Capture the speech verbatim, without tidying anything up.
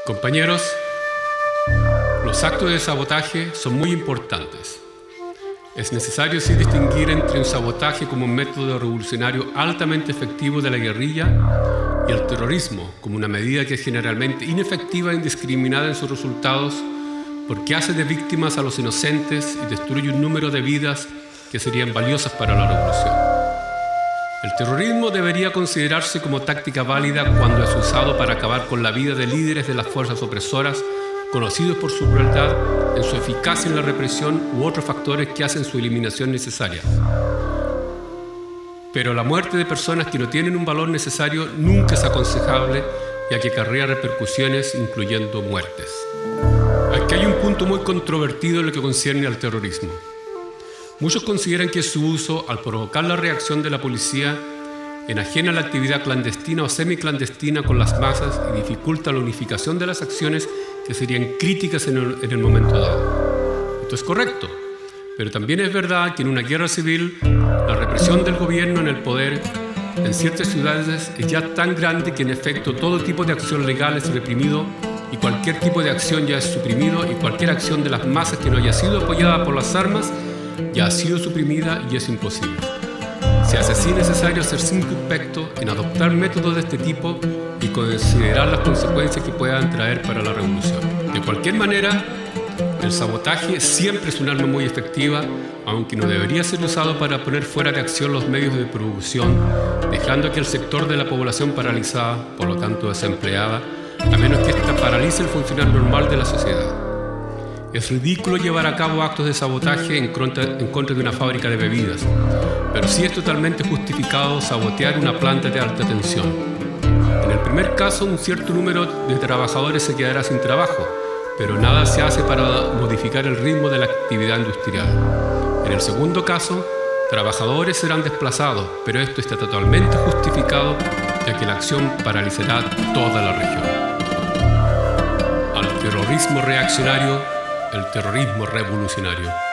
Compañeros, los actos de sabotaje son muy importantes. Es necesario así distinguir entre un sabotaje como un método revolucionario altamente efectivo de la guerrilla y el terrorismo como una medida que es generalmente inefectiva e indiscriminada en sus resultados porque hace de víctimas a los inocentes y destruye un número de vidas que serían valiosas para la revolución. El terrorismo debería considerarse como táctica válida cuando es usado para acabar con la vida de líderes de las fuerzas opresoras conocidos por su crueldad, en su eficacia en la represión u otros factores que hacen su eliminación necesaria. Pero la muerte de personas que no tienen un valor necesario nunca es aconsejable, ya que acarrea repercusiones, incluyendo muertes. Aquí hay un punto muy controvertido en lo que concierne al terrorismo. Muchos consideran que su uso, al provocar la reacción de la policía, enajena la actividad clandestina o semiclandestina con las masas y dificulta la unificación de las acciones que serían críticas en el, en el momento dado. Esto es correcto, pero también es verdad que en una guerra civil la represión del gobierno en el poder en ciertas ciudades es ya tan grande que en efecto todo tipo de acción legal es reprimido y cualquier tipo de acción ya es suprimido y cualquier acción de las masas que no haya sido apoyada por las armas ya ha sido suprimida y es imposible. Se hace así necesario ser circunspecto en adoptar métodos de este tipo y considerar las consecuencias que puedan traer para la revolución. De cualquier manera, el sabotaje siempre es un arma muy efectiva, aunque no debería ser usado para poner fuera de acción los medios de producción, dejando que el sector de la población paralizada, por lo tanto desempleada, a menos que ésta paralice el funcionar normal de la sociedad. Es ridículo llevar a cabo actos de sabotaje en contra, en contra de una fábrica de bebidas, pero sí es totalmente justificado sabotear una planta de alta tensión. En el primer caso, un cierto número de trabajadores se quedará sin trabajo, pero nada se hace para modificar el ritmo de la actividad industrial. En el segundo caso, trabajadores serán desplazados, pero esto está totalmente justificado, ya que la acción paralizará toda la región. Al terrorismo reaccionario, el terrorismo revolucionario.